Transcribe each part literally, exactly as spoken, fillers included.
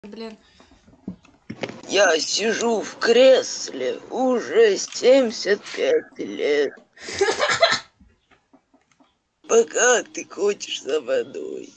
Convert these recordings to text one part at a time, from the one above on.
Блин. Я сижу в кресле уже семьдесят пять лет. Пока ты ходишь за водой.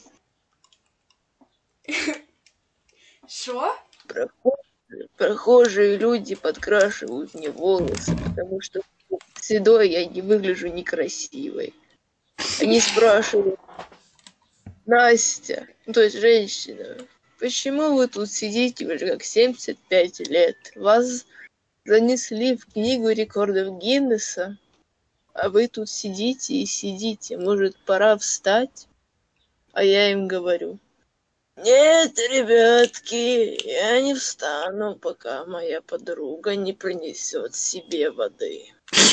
Шо? Прохожие, прохожие люди подкрашивают мне волосы, потому что седой я не выгляжу некрасивой. Они спрашивают: Настя, ну, то есть женщина, почему вы тут сидите уже как семьдесят пять лет? Вас занесли в книгу рекордов Гиннесса, а вы тут сидите и сидите. Может, пора встать? А я им говорю: нет, ребятки, я не встану, пока моя подруга не принесет себе воды.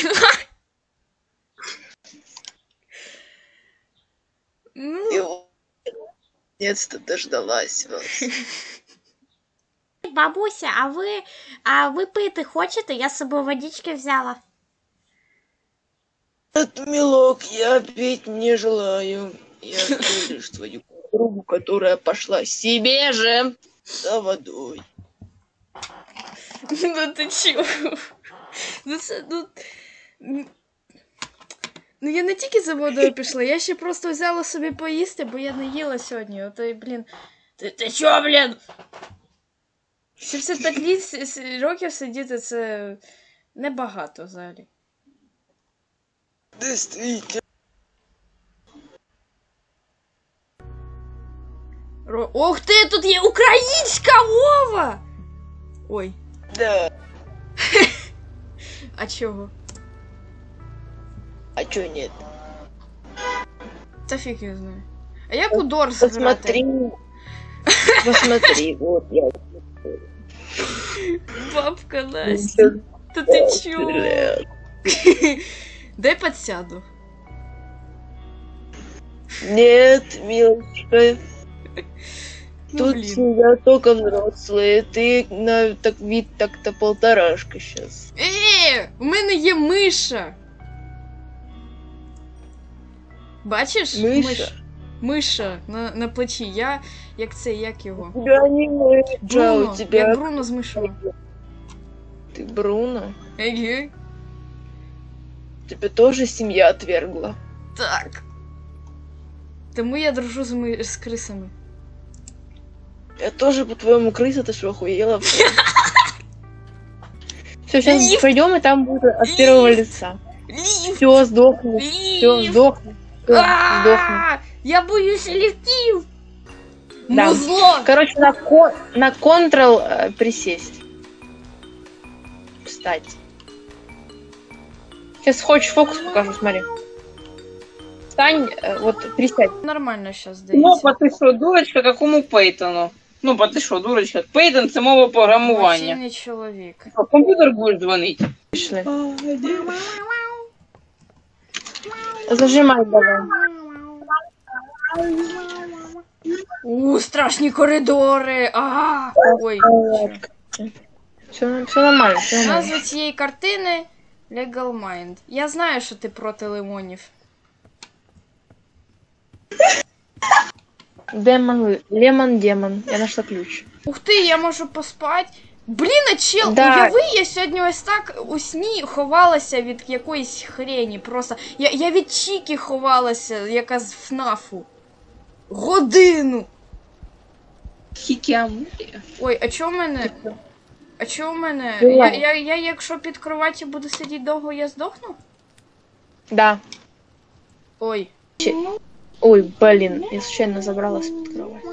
И вот, наконец-то дождалась вас. Бабуся, а ви, а ви пити хочете? Я з собою водички взяла. Этот милок, я пить не желаю. Я жду лишь твою подругу, которая пошла себе же за водой. Ну ти чого? Ну це, ну... Ну я не тільки за водою пішла, я ще просто взяла собі поїсти, бо я не їла сьогодні. Ото й, блін... Ти, ти чо, блін? сімдесят п'ять літ, років сидіти, це небагато взагалі. Действительно. Ро... Ох ти, тут є українська мова! Ой. Да. А чого? А чё нет? Та фіг я знаю. А як у Дорс грати? Посмотри. Посмотри, вот я. Бабка Настя. Та ти чого? Дай подсяду. Нет, милочка. Ну, Тут блин. сидят только взрослые. Ты на так вид так-то полторашка сейчас. Е, у мене є миша. Бачиш? Миша? Миш. Миша на, на плечі. Я, як це, як його? У тебя не мыша, Бруно. у тебя... Як Бруно з мишою. Ты Бруно? Еге. Тебя тоже семья отвергла. Так. Тому я дружу з, ми... з крисами. Я тоже, по-твоему, крыса, ты что, охуела? Все, сейчас пойдем, и там будет от первого лица. Ліфт! Все, сдохни. Все, Ліфт! сдохни. Все, сдохни. А, я боюсь ліфтів! Да. Музло! Короче, на, ко- на Ctrl э, присесть. Встать. Сейчас хочешь фокус покажу, смотри. Встань, э, вот присядь. Нормально сейчас Ну, здається. па ти що, дурочка, какому Пейтону? Ну, па ти що, дурочка? Пейтон — це мова програмування. Емоційний чоловік. Що, в комп'ютер будеш дзвонити? Пішли. Зажимай давай. У, страшні коридори! А, ой. Все, все нормально, все нормально. Назва цієї картини Legal Mind. Я знаю, що ти проти лимонів. Демон, лемон, демон. Я нашла ключ. Ух ти, я можу поспати. Блін, а чел, Да. уяви, я сьогодні ось так у сні ховалася від якоїсь хрені. Просто. Я, я від Чіки ховалася, яка з ФНАФу. Годину! Хікямурі. Ой, а чо в мене? А чо в мене? Буває. Я, я, я якщо під кроваті буду сидіти довго, я здохну? Да. Ой. Ой, блин, я случайно забралась под кровать.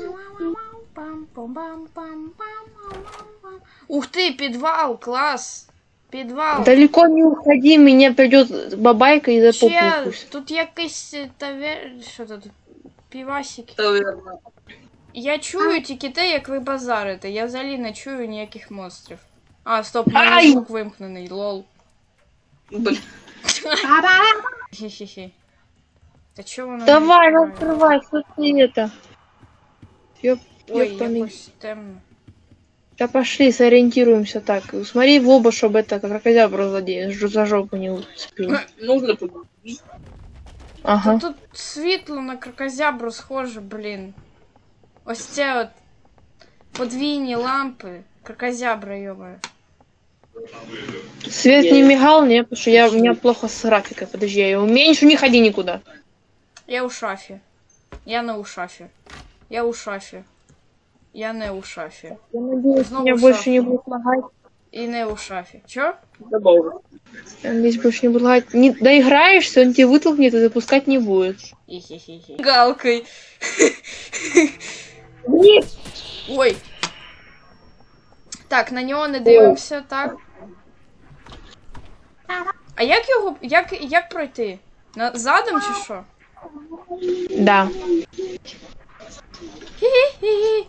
Ух ты, підвал, класс. Підвал. Далеко не уходи, меня придет бабайка и за попу Че, укусит. тут якийсь тавер... Що тут? Півасики. Таверна. Я чую тільки те, як ви базарите. Я взагалі не чую ніяких монстрів. А, стоп, Ай! мене звук вимкнений, лол. Блін. Хі-хі-хі. Та чого воно... Давай, не открывай, что ты это? Ёп, Ой, ёпаный. якось темно. Да пошли, сориентируемся так. Смотри в оба, чтобы это крокодябра злодея ж- за жопу не уцепил. Нужно подивитися. Ага. Та тут світло на крокозябру схоже, блін. Ось це от. Подвійні лампи. Кракозябра, ёбаю. Свет не мигал, не, потому что я, у меня плохо с графикой. Подожди, я ее уменьшу, не ходи никуда. Я у шафі. Я не у шафі. Я у шафі. Я не у шафі. Я надеюсь, Снова меня в больше шафу. не будет лагать. І не у шафі. Чо? Я надеюсь, больше не будет лагать. Не доиграешься, он тебя вытолкнет и запускать не будет. Хі-хі-хі. Галкой. Нет! Ой. Так, на нього не дивимося, так. А як його. Як, як пройти? На, задом чи що? Да. Хі-хі-хі.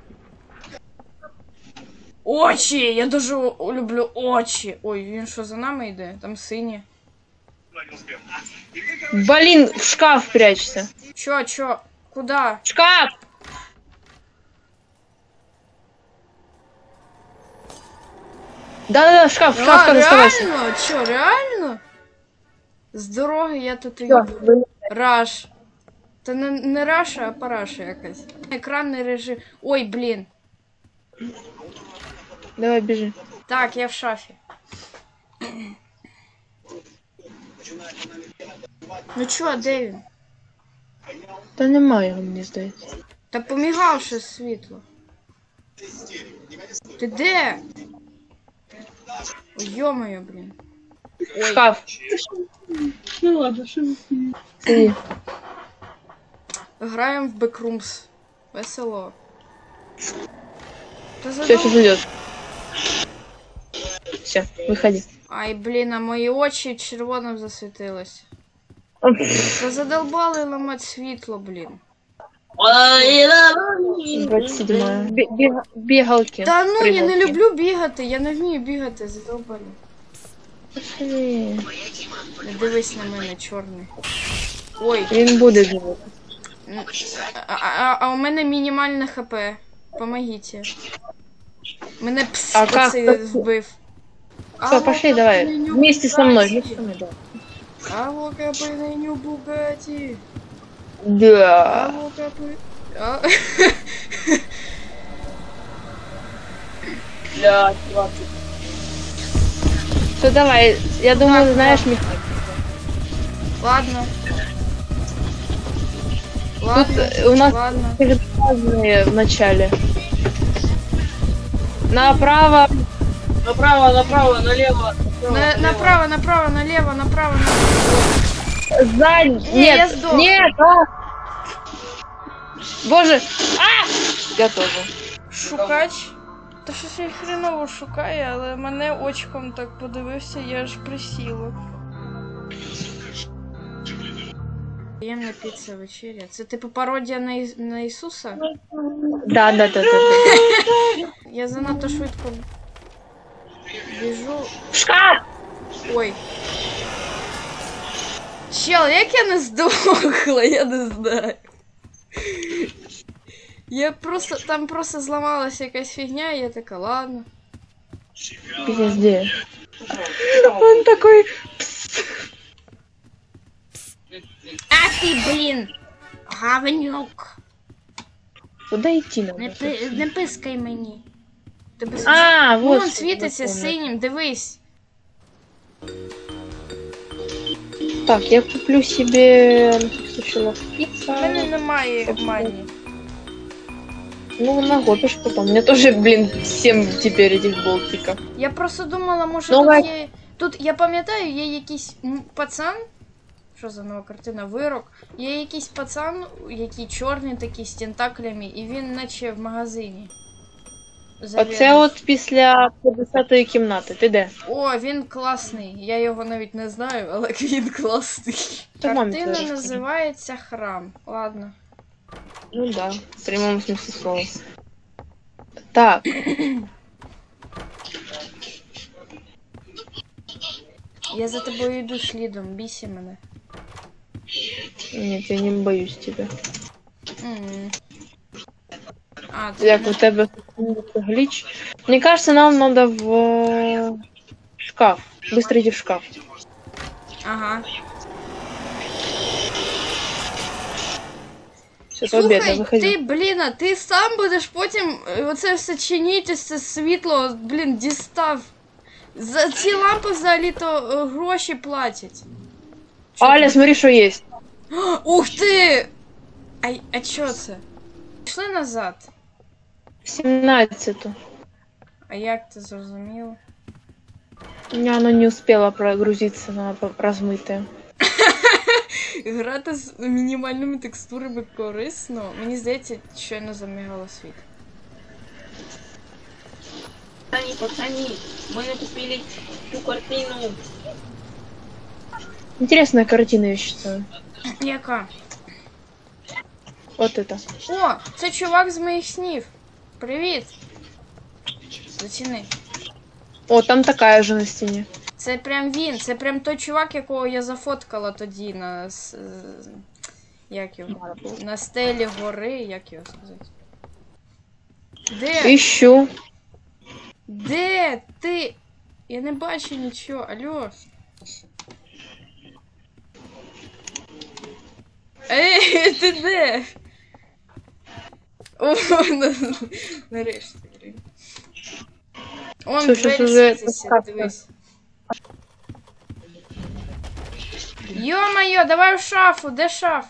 Очі! Я дуже люблю очі. Ой, він що за нами йде? Там сині. Блин, в шкаф прячься. Чо, чо? Куда? В шкаф! Да-да-да, в шкаф, в шкаф, А, шкаф, оставайся. реально? Чо, реально? З дороги я тут і Всё, вы- Раш. Та не, не раша, а параша якась. Екранний режим. Ой, блін. Давай, бежи. Так, я в шафі. Ну чо, де він? Та немає його, мені здається. Та помігав ще світло. Ти де? Ой, йо-моє, блін. В шкаф. Ну ладно, що ви. Сиди. Граємо в Backrooms. Весело. Та Все, сейчас задов... уйдет. Все, выходи. Ай, блін, а мої очі червоним засвітились. Та задолбали ламати світло, блін. двадцать седьмая. Бе- бега- Бегалки. Та ну, я не Прыгалки. люблю бігати, я не вмію бігати, задолбали. Пошли. Не дивись на мене, чорний. Ой, Він буде живот. м, а, а, а у мене мінімальне хп. Помогите. Мене пс А как? оцей вбив. Все, пошли, давай. Вместе со мной. Вместе со мной, да. Алло, капелиню Бугати. Да. Алло, капель... А? Бля, чувак. Все, давай. Я думаю, Так, знаешь, да. Михаил. Ладно. Тут Ладно, э, у нас ладно. разные в начале. Направо. Направо, направо, налево. На- направо, направо, налево, направо, налево. Сзади. Не, я Нет. сдох. Нет. а! Боже. А! Готово. Шукач. Та щось він хреново шукає, але мене очком так подивився, я аж присіла. Приємна піца вечеря. Це типу пародія на, Іс- на Ісуса? Да, да, да, да. да. Я занадто швидко біжу. В шкаф. Ой. Чел, як я не здохла, я не знаю. Я просто, там просто зламалася якась фігня, і я така, ладно. Пиздец. Он такой. А ти, блін, гавнюк. Куда идти надо? Не, пи- не пискай мені. Тебе А, вот. Вон что, світиться вот помню. синім, дивись. Так, я куплю себе на всякий случай У ловкица. мене немає мані. Ну, накопишь потом. У меня тоже, блин, семь теперь этих болтиков. Я просто думала, може Нова- тут є. Тут, я пам'ятаю, є якийсь м, пацан. Що за нова картина? Вирок. Є якийсь пацан, який чорний такий з тентаклями, і він наче в магазині. Оце Завідувач. от після п'ятдесятої кімнати. Ти де? О, він класний. Я його навіть не знаю, але він класний. Та мамі Картина теж називається Храм. Ладно. Ну да, в прямому смысле слова. Так. Я за тобою йду слідом, бійся мене. Нет, я не боюсь тебя. М. А, це Як не- у тебе глич. Мне кажется, нам надо в э, шкаф. Быстро иди в шкаф. Ага. Все, победа, Слухай, выходи. ти, блін, а ти сам будеш потім е, оце все чинити, це світло, блін, дістав. За ці лампи взагалі-то е, гроші платять. Чо Аля, ти- смотри, что есть. Ух ти! А, а чо це? Пішли назад. семнадцать. А як ти зрозумів? У меня оно не успело прогрузиться, на размытое. Грати з мінімальними текстурами корисно. Мені здається, щойно замігало світ. Пацани, пацани, ми не купили цю картину. Интересная картина, я считаю. Яка? Вот это. О, це чувак з моїх снів. Привіт. Заціни. О, там такая же на стене. Це прям він, це прям той чувак, якого я зафоткала тоді на. с- з- Як його? На стелі гори, як його сказати? Де? Ищу. Де ти? Я не бачу нічого, алло. Ей, ти де? О, на- нарешті, блін. Он Що, щас двері уже світяться, підказка. дивись. Йо-моє, давай в шафу, де шаф?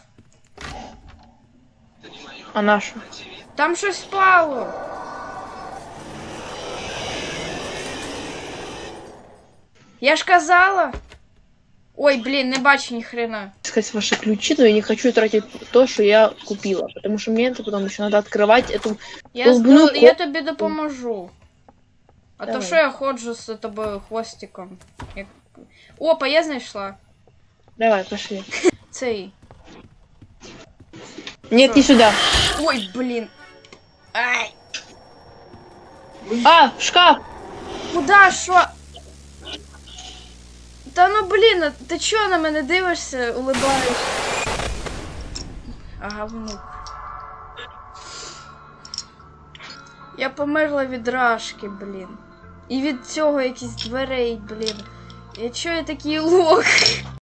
А нашу? Там щось впало. Я ж казала. Ой, блін, не бачу ні хрена. Искать ваши ключи, но я не хочу тратить то, что я купила. Потому что мне это потом еще надо открывать эту... Я, Долбну зду- я ко- тобі допоможу. А то Давай. що я ходжу з тобою хвостиком? Як... Опа, я знайшла. Давай, пошли. Цей. Нет, не сюда. Ой, блін. Ай. А, шкаф! Куда, що? Та ну блін, а ти чого на мене дивишся, улибаєш? Ага, внук. Я померла від рашки, блін. І від цього якісь дверей, блін. Я чого я такий лох?